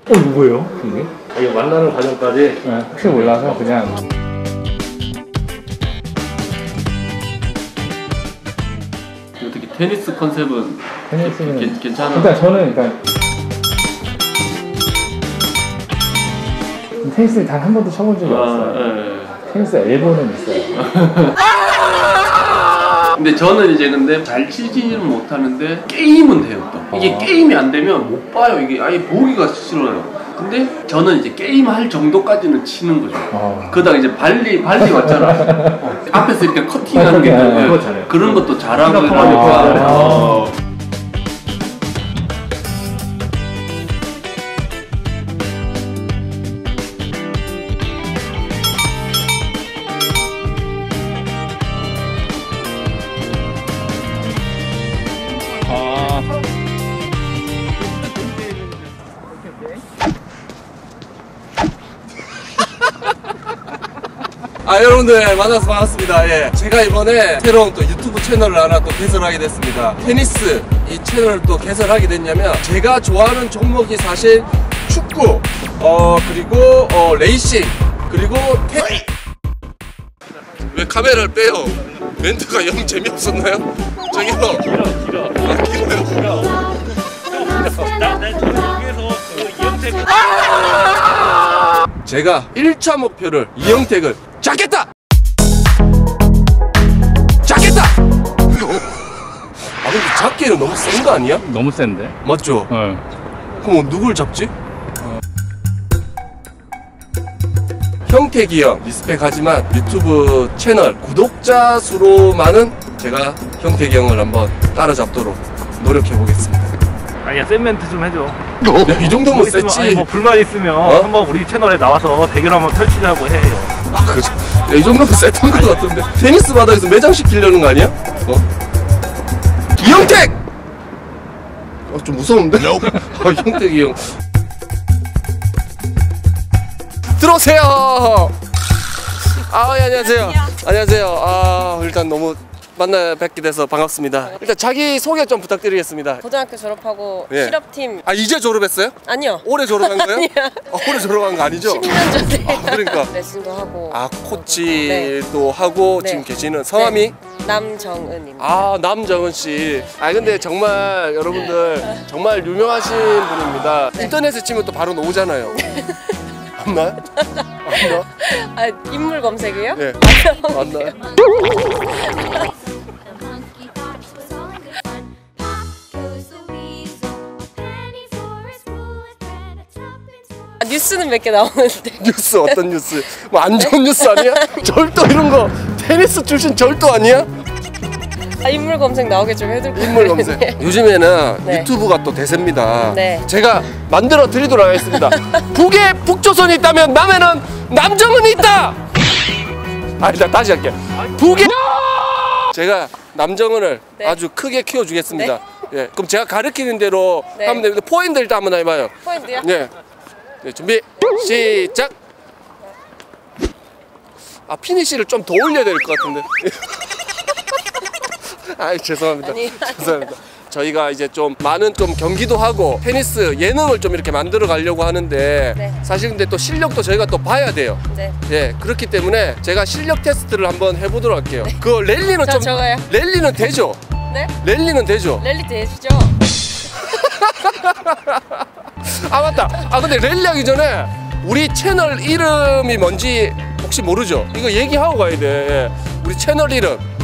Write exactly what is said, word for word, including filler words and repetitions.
어, 이거 뭐예요? 이게? 이게 만나는 과정까지 네, 혹시 몰라서 그냥. 어떻게 테니스 컨셉은 테니스는 게, 괜찮아? 일단 저는 일단 테니스를 단 한 번도 쳐본 적이 아, 없어요. 예. 테니스 엘보는 있어요. 근데 저는 이제 근데 잘 치지는 못하는데 게임은 돼요 또. 이게 아. 게임이 안 되면 못 봐요. 이게 아예 보기가 싫어요. 근데 저는 이제 게임 할 정도까지는 치는 거죠. 아. 그러다가 이제 발리 발리 왔잖아. 어. 앞에서 이렇게 커팅하는 게 아, 그런 것도 잘하고 아. 아 여러분들 만나서 반갑습니다. 예, 제가 이번에 새로운 또 유튜브 채널을 하나 또 개설하게 됐습니다. 테니스 이 채널을 또 개설하게 됐냐면 제가 좋아하는 종목이 사실 축구, 어 그리고 어 레이싱, 그리고 테... 왜 카메라를 빼요? 멘트가 영 재미없었나요? 저기요. 길어 길어. 아 길어요? 길어. 나난 저쪽에서 그 이영택. 제가 일 차 목표를 이영택을 잡겠다! 잡겠다! 아 근데 잡기는 너무 센 거 아니야? 너무 센데? 맞죠? 네. 그럼 누굴 잡지? 어. 형택이 형 리스펙하지만 유튜브 채널 구독자 수로만은 제가 형택이 형을 한번 따라잡도록 노력해 보겠습니다. 아니야 센 멘트 좀 해줘. 야, 이 정도면 뭐 있으면, 셌지. 아니, 뭐 불만 있으면 어? 한번 우리 채널에 나와서 대결 한번 펼치자고 해요. 아, 그죠. 야, 이 정도면 셌던 것 같은데. 테니스 바닥에서 매장시키려는 거 아니야? 어? 이영택! 어, 좀 무서운데? 아, 형택이 형. 들어오세요! 아, 예, 안녕하세요. 안녕하세요. 아, 일단 너무 만나 뵙게 돼서 반갑습니다. 일단 자기 소개 좀 부탁드리겠습니다. 고등학교 졸업하고 예. 실업팀. 아, 이제 졸업했어요? 아니요. 올해 졸업한 거예요? 아니요. 아, 올해 졸업한 거 아니죠? 십 년 전에. 아, 그러니까. 레슨도 하고. 아, 코치도 하고 네. 지금 계시는 성함이? 네. 남정은입니다. 아, 남정은 씨. 아 근데 정말 여러분들 정말 유명하신 분입니다. 네. 인터넷에 치면 또 바로 나오잖아요. 맞나요? 맞나? 아, 인물 검색이요? 네. 맞나요? 아, 뉴스는 몇 개 나오는데. 뉴스 어떤 뉴스? 뭐 안 좋은 뉴스 아니야? 절도 이런 거 테니스 출신 절도 아니야? 아, 인물 검색 나오게 좀 해둘 거예요. 인물 검색. 네. 요즘에는 네. 유튜브가 또 대세입니다. 네. 제가 만들어 드리도록 하겠습니다. 북에 북조선이 있다면 남해는 남정은이 있다. 아 일단 다시 할게. 북에 제가 남정은을 네. 아주 크게 키워주겠습니다. 예, 그럼 제가 가르치는 대로 네. 하면 됩니다. 포인트 일단 한번 해봐요. 포인트요? 네. 네, 준비 시작. 아 피니시를 좀 더 올려야 될 것 같은데. 아 죄송합니다. 아니, 죄송합니다. 저희가 이제 좀 많은 좀 경기도 하고 테니스 예능을 좀 이렇게 만들어 가려고 하는데 네. 사실 근데 또 실력도 저희가 또 봐야 돼요. 네. 예, 그렇기 때문에 제가 실력 테스트를 한번 해보도록 할게요. 네. 그 랠리는 저 좀 저거요. 랠리는 되죠? 네? 랠리는 되죠? 랠리 되시죠? 아 맞다. 아 근데 랠리 하기 전에 우리 채널 이름이 뭔지 혹시 모르죠? 이거 얘기하고 가야 돼. 예. 우리 채널 이름